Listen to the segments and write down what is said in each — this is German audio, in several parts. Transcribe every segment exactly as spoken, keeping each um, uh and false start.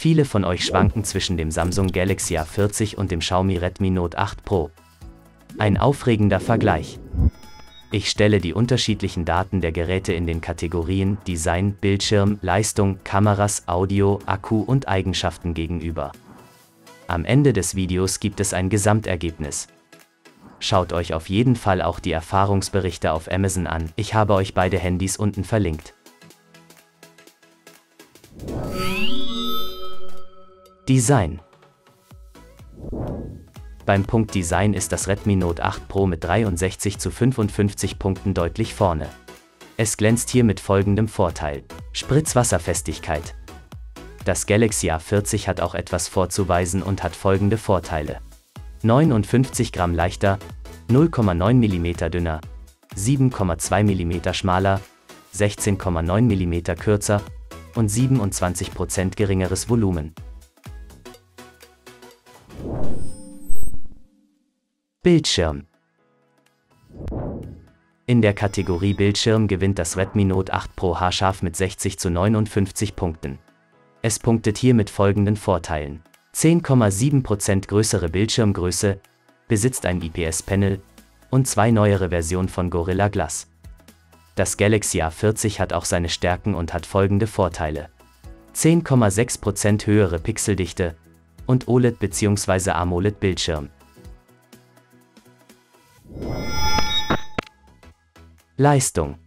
Viele von euch schwanken zwischen dem Samsung Galaxy A vierzig und dem Xiaomi Redmi Note acht Pro. Ein aufregender Vergleich. Ich stelle die unterschiedlichen Daten der Geräte in den Kategorien Design, Bildschirm, Leistung, Kameras, Audio, Akku und Eigenschaften gegenüber. Am Ende des Videos gibt es ein Gesamtergebnis. Schaut euch auf jeden Fall auch die Erfahrungsberichte auf Amazon an, ich habe euch beide Handys unten verlinkt. Design. Beim Punkt Design ist das Redmi Note acht Pro mit dreiundsechzig zu fünfundfünfzig Punkten deutlich vorne. Es glänzt hier mit folgendem Vorteil: Spritzwasserfestigkeit. Das Galaxy A vierzig hat auch etwas vorzuweisen und hat folgende Vorteile: neunundfünfzig Gramm leichter, null Komma neun Millimeter dünner, sieben Komma zwei Millimeter schmaler, sechzehn Komma neun Millimeter kürzer und siebenundzwanzig Prozent geringeres Volumen. Bildschirm. In der Kategorie Bildschirm gewinnt das Redmi Note acht Pro haarscharf mit sechzig zu neunundfünfzig Punkten. Es punktet hier mit folgenden Vorteilen: zehn Komma sieben Prozent größere Bildschirmgröße, besitzt ein I P S-Panel und zwei neuere Versionen von Gorilla Glass. Das Galaxy A vierzig hat auch seine Stärken und hat folgende Vorteile: zehn Komma sechs Prozent höhere Pixeldichte und O L E D bzw. AMOLED-Bildschirm. Leistung.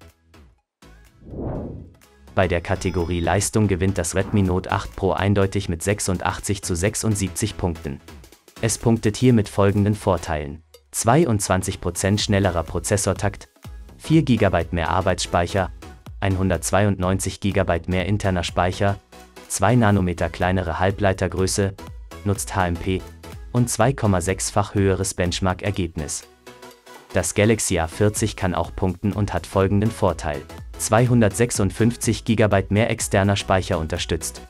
Bei der Kategorie Leistung gewinnt das Redmi Note acht Pro eindeutig mit sechsundachtzig zu sechsundsiebzig Punkten. Es punktet hier mit folgenden Vorteilen: zweiundzwanzig Prozent schnellerer Prozessortakt, vier Gigabyte mehr Arbeitsspeicher, hundertzweiundneunzig Gigabyte mehr interner Speicher, zwei Nanometer kleinere Halbleitergröße, nutzt H M P und zwei Komma sechs-fach höheres Benchmark-Ergebnis. Das Galaxy A vierzig kann auch punkten und hat folgenden Vorteil: zweihundertsechsundfünfzig Gigabyte mehr externer Speicher unterstützt.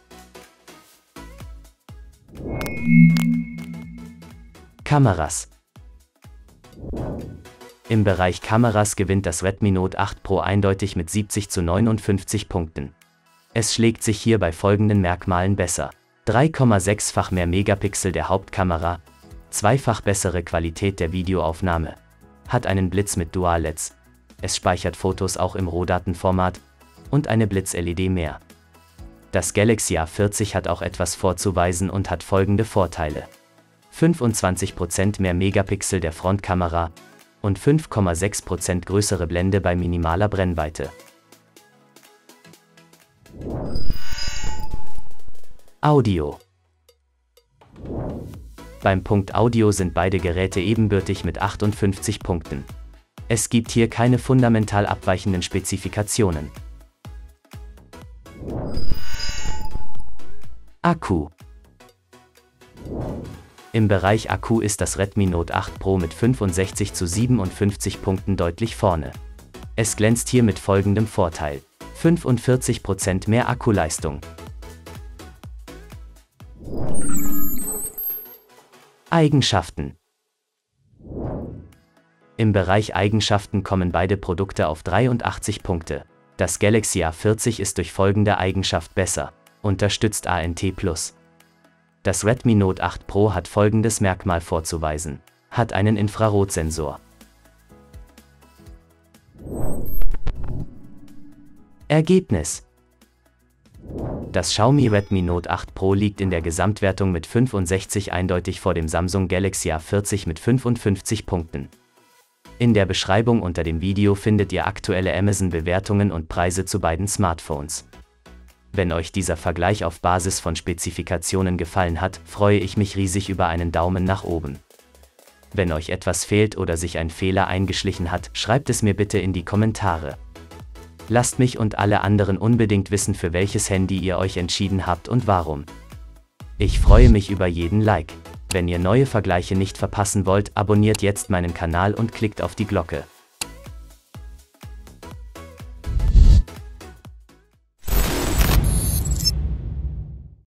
Kameras. Im Bereich Kameras gewinnt das Redmi Note acht Pro eindeutig mit siebzig zu neunundfünfzig Punkten. Es schlägt sich hier bei folgenden Merkmalen besser: drei Komma sechs-fach mehr Megapixel der Hauptkamera, zweifach bessere Qualität der Videoaufnahme, hat einen Blitz mit Dual-L E Ds, es speichert Fotos auch im Rohdatenformat und eine Blitz-L E D mehr. Das Galaxy A vierzig hat auch etwas vorzuweisen und hat folgende Vorteile: fünfundzwanzig Prozent mehr Megapixel der Frontkamera und fünf Komma sechs Prozent größere Blende bei minimaler Brennweite. Audio. Beim Punkt Audio sind beide Geräte ebenbürtig mit achtundfünfzig Punkten. Es gibt hier keine fundamental abweichenden Spezifikationen. Akku. Im Bereich Akku ist das Redmi Note acht Pro mit fünfundsechzig zu siebenundfünfzig Punkten deutlich vorne. Es glänzt hier mit folgendem Vorteil: fünfundvierzig Prozent mehr Akkuleistung. Eigenschaften. Im Bereich Eigenschaften kommen beide Produkte auf dreiundachtzig Punkte. Das Galaxy A vierzig ist durch folgende Eigenschaft besser: unterstützt A N T plus. Das Redmi Note acht Pro hat folgendes Merkmal vorzuweisen: hat einen Infrarotsensor. Ergebnis. Das Xiaomi Redmi Note acht Pro liegt in der Gesamtwertung mit fünfundsechzig eindeutig vor dem Samsung Galaxy A vierzig mit fünfundfünfzig Punkten. In der Beschreibung unter dem Video findet ihr aktuelle Amazon-Bewertungen und Preise zu beiden Smartphones. Wenn euch dieser Vergleich auf Basis von Spezifikationen gefallen hat, freue ich mich riesig über einen Daumen nach oben. Wenn euch etwas fehlt oder sich ein Fehler eingeschlichen hat, schreibt es mir bitte in die Kommentare. Lasst mich und alle anderen unbedingt wissen, für welches Handy ihr euch entschieden habt und warum. Ich freue mich über jeden Like. Wenn ihr neue Vergleiche nicht verpassen wollt, abonniert jetzt meinen Kanal und klickt auf die Glocke.